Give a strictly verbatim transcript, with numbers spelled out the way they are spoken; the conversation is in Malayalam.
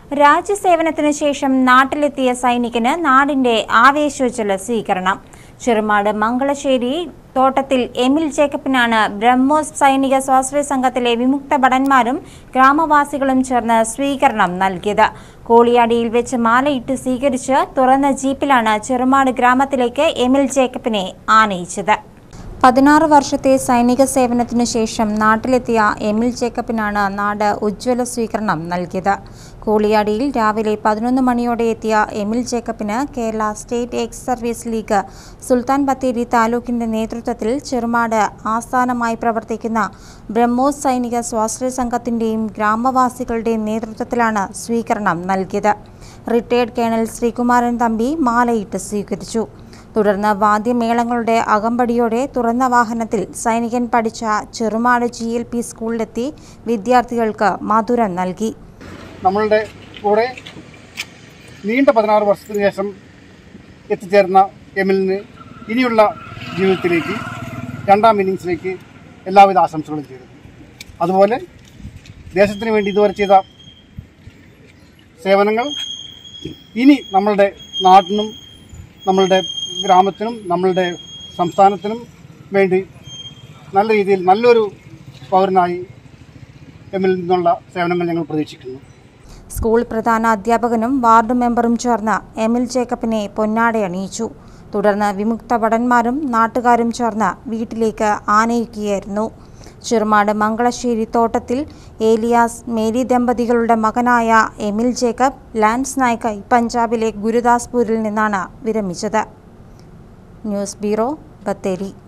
രാജ്യസേവനത്തിനു ശേഷം നാട്ടിലെത്തിയ സൈനികന് നാടിന്റെ ആവേശോജ്വല സ്വീകരണം. ചെറുമാട് മംഗളശ്ശേരി തോട്ടത്തിൽ എമിൽ ജേക്കബിനാണ് ബ്രഹ്മോസ് സൈനിക സ്വാശ്രയ സംഘത്തിലെ വിമുക്ത ഭടന്മാരും ഗ്രാമവാസികളും ചേർന്ന് സ്വീകരണം നൽകിയത്. കോളിയാടിയിൽ വെച്ച് മാലയിട്ട് സ്വീകരിച്ച് തുറന്ന ജീപ്പിലാണ് ചെറുമാട് ഗ്രാമത്തിലേക്ക് എമിൽ ജേക്കബിനെ ആനയിച്ചത്. പതിനാറ് വർഷത്തെ സൈനിക സേവനത്തിനു ശേഷം നാട്ടിലെത്തിയ എമിൽ ജേക്കബിനാണ് നാട് ഉജ്ജ്വല സ്വീകരണം നൽകിയത്. കോളിയാടിയിൽ രാവിലെ പതിനൊന്ന് മണിയോടെ എത്തിയ എമിൽ ജേക്കബിന് Kerala state ex service league Sultan Bathery താലൂക്കിന്റെ നേതൃത്വത്തിൽ ചെറുമാട് ആസ്ഥാനമായി പ്രവർത്തിക്കുന്ന ബ്രഹ്മോസ് സൈനിക സ്വാശ്രയ സംഘത്തിന്റെയും ഗ്രാമവാസികളുടെയും നേതൃത്വത്തിലാണ് സ്വീകരണം നൽകിയത്. റിട്ടയർഡ് കേണൽ ശ്രീകുമാരൻ തമ്പി മാലയിട്ട് സ്വീകരിച്ചു. തുടർന്ന് വാദ്യമേളങ്ങളുടെ അകമ്പടിയോടെ തുറന്ന വാഹനത്തിൽ സൈനികൻ പഠിച്ച ചെറുമാട് ജി എൽ പി സ്കൂളിലെത്തി വിദ്യാർത്ഥികൾക്ക് മധുരം നൽകി. നമ്മളുടെ കൂടെ നീണ്ട പതിനാറ് വർഷത്തിന് ശേഷം എത്തിച്ചേർന്ന എമിലിന് ഇനിയുള്ള ജീവിതത്തിലേക്ക് രണ്ടാം ഇന്നിങ്സിലേക്ക് എല്ലാവിധ ആശംസകളും ചെയ്തു. അതുപോലെ ദേശത്തിന് വേണ്ടി ഇതുവരെ ചെയ്ത സേവനങ്ങൾ ഇനി നമ്മളുടെ നാടിനും നമ്മളുടെ ഗ്രാമത്തിനും നമ്മളുടെ സംസ്ഥാനത്തിനും വേണ്ടി നല്ല രീതിയിൽ നല്ലൊരു പൗരനായി എമ്മിൽ നിന്നുള്ള സേവനങ്ങൾ ഞങ്ങൾ പ്രതീക്ഷിക്കുന്നു. സ്കൂൾ പ്രധാന അധ്യാപകനും വാർഡ് മെമ്പറും ചേർന്ന് എമിൽ ജേക്കബിനെ പൊന്നാടയണിയിച്ചു. തുടർന്ന് വിമുക്ത ഭടന്മാരും നാട്ടുകാരും ചേർന്ന് വീട്ടിലേക്ക് ആനയിക്കുകയായിരുന്നു. ചെറുമാട് മംഗളശ്ശേരി തോട്ടത്തിൽ ഏലിയാസ് മേരി ദമ്പതികളുടെ മകനായ എമിൽ ജേക്കബ് ലാൻസ് നായ്ക്കായി പഞ്ചാബിലെ ഗുരുദാസ്പൂരിൽ നിന്നാണ് വിരമിച്ചത്. News bureau, Bathery.